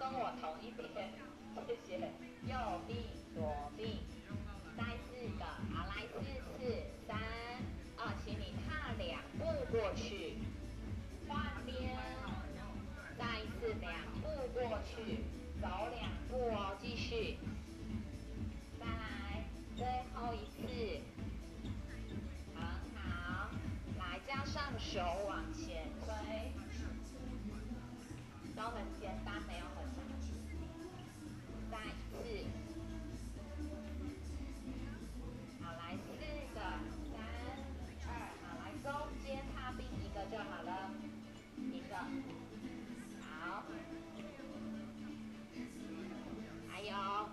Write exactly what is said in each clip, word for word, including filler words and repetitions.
跟我同一边，谢谢。右臂，左臂。再四个，好，来四次，三二，请你踏两步过去，换边，再一次两步过去，走两步哦，继续，再来，最后一次，很好，来加上手往前推，都很简单，没有很难，再一次。好，来四个，三二，好，来中间踏并一个就好了，一个，好，还有，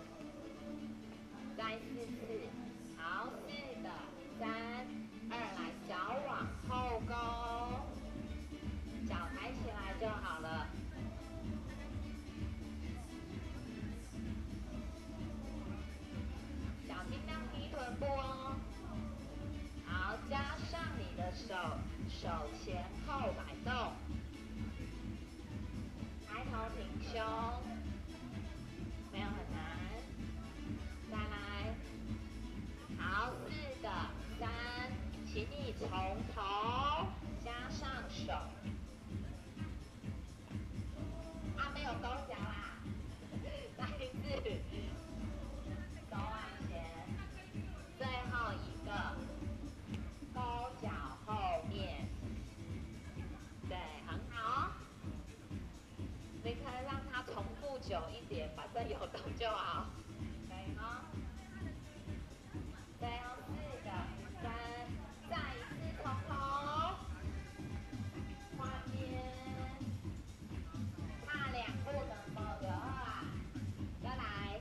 再四次，好，四个，三二，来脚往后勾，脚抬起来就好了。脚尽量提臀部哦。好，加上你的手，手前后摆动，抬头挺胸，没有很难。再来，好，四个，三，请你从头加上手，啊，没有勾脚啦，再一次，手往前，最后一个。勾脚后面，对，很好。你可以让它重复久一点，反正有动就好，可以吗？最后四个，三，再一次从头，换边，踏两步的保留啊，再来，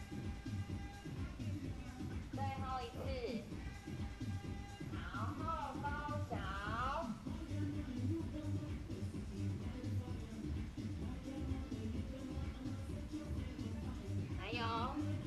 最后一次。然后勾脚，还有，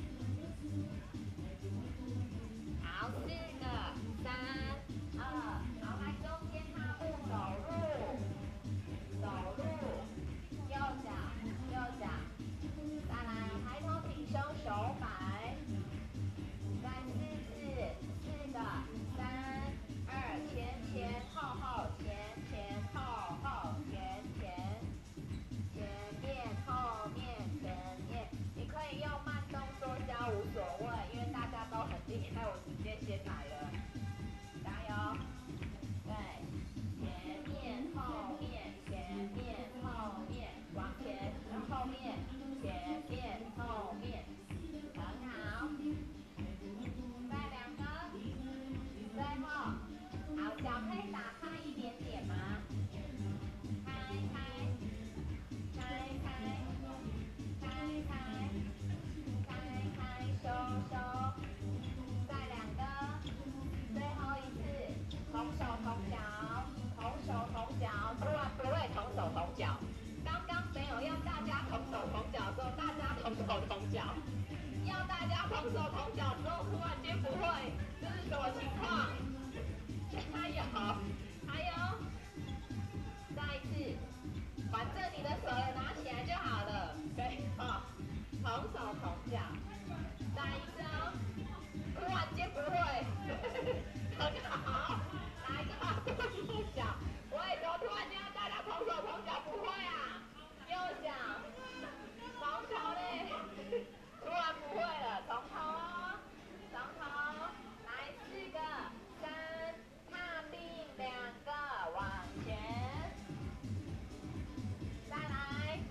好，四个，三二，好，来中间踏步走路，走路，右脚右脚，再来抬头挺胸手摆，再四次，四个，三二，前前后后，前前后后，前前，前面后面前面，你可以用慢动作教无所谓，因为大家都很厉害，我直接先来了，加油！对，前面后面，前面后面，往前，然后后面，前面后面，很好。再两个，最后。好，脚可以打开一点点吗？开开开开开开开开收收，再两个，最后一次，同手同脚，同手同脚，不然不会同手同脚。刚刚没有要大家同手同脚的时候，大家同手同脚；要大家同手同脚之后，突然间不会，这是什么情况？加油！还有，再一次，反正你的手也拿起来就好了，可以哈。同手同脚，再一次哦。突然间不会，很好。来个右脚，为什么突然间大家同手同脚不会啊？右脚，从头嘞，突然不会了，从头哦，从头，来四个，三。踏并两个往前，再来，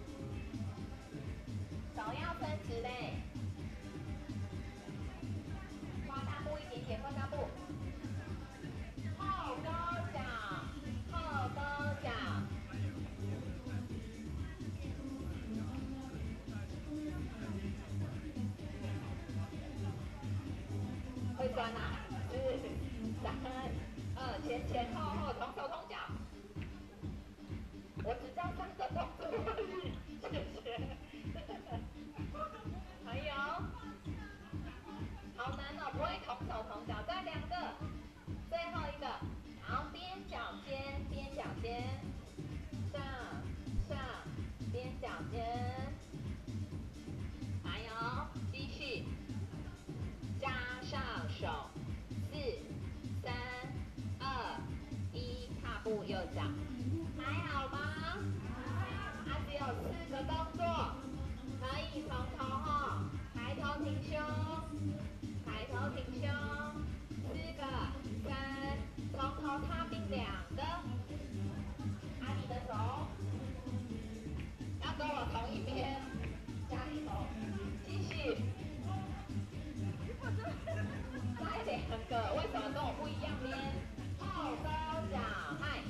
手要伸直嘞，跨大步一点点，跨大步，后勾脚，后勾脚，会酸啊，四三二，前前后后，同手同脚。我只教三个动作而已，谢谢。还有，好难哦，不会同手同脚，再两个，最后一个，好，边脚尖，边脚尖，上上，边脚尖。 还好吗？啊，只有四个动作，可以从头哈，抬头挺胸，抬头挺胸，四个，三，从头踏并两个，啊，你的手要跟我同一边，加油，继续，再两个，为什么跟我不一样边？后收脚，嗨。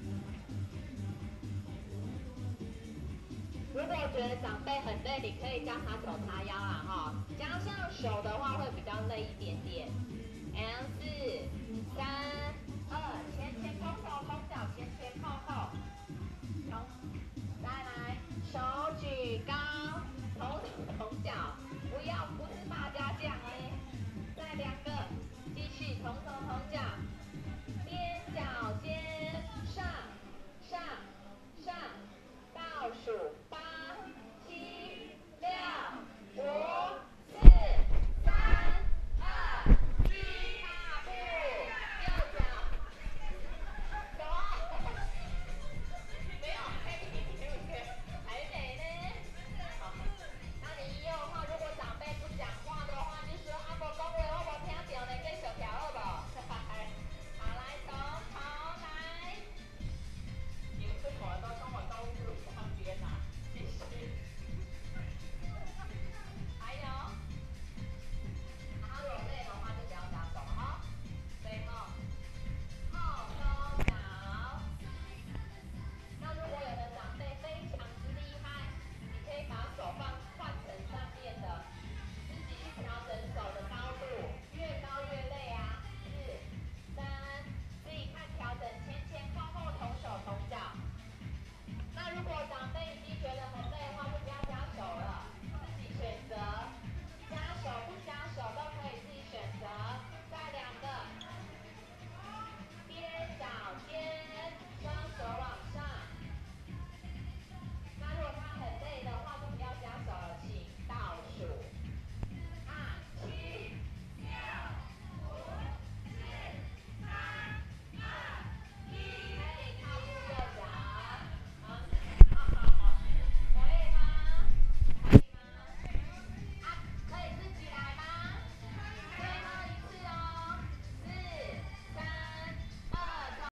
如果觉得长辈很累，你可以叫他手叉腰啦哈，加上手的话会比较累一点点。and 四、三、二，前前空手空脚，前前后后，从再来，手举高，同手同脚，不要不是大家这样哎，再两个，继续同手同脚。